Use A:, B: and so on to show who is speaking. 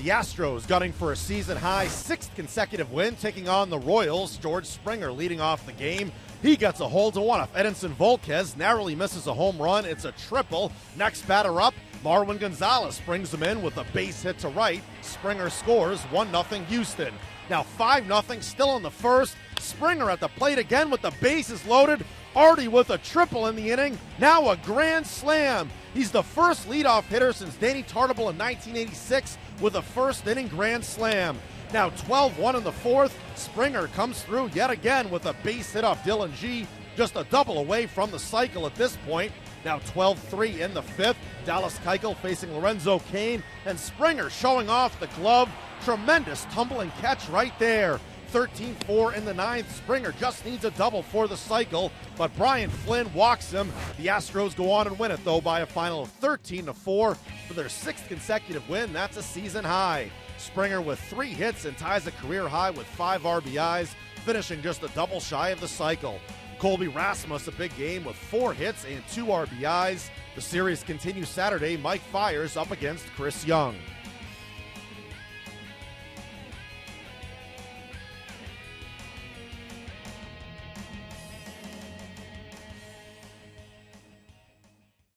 A: The Astros gunning for a season-high 6th consecutive win, taking on the Royals. George Springer leading off the game. He gets a hold to one off Edinson Volquez, narrowly misses a home run. It's a triple. Next batter up, Marwin Gonzalez brings him in with a base hit to right. Springer scores 1-0 Houston. Now 5-0, still in the first. Springer at the plate again with the bases loaded. Artie with a triple in the inning. Now a grand slam. He's the first leadoff hitter since Danny Tartabull in 1986 with a first-inning grand slam. Now 12-1 in the fourth. Springer comes through yet again with a base hit off Dylan G. Just a double away from the cycle at this point. Now 12-3 in the fifth. Dallas Keuchel facing Lorenzo Cain, and Springer showing off the glove. Tremendous tumbling catch right there. 13-4 in the ninth. Springer just needs a double for the cycle, but Brian Flynn walks him. The Astros go on and win it, though, by a final of 13-4 for their 6th consecutive win. That's a season high. Springer with 3 hits and ties a career high with 5 RBIs, finishing just a double shy of the cycle. Colby Rasmus, a big game with 4 hits and 2 RBIs. The series continues Saturday. Mike Fiers up against Chris Young.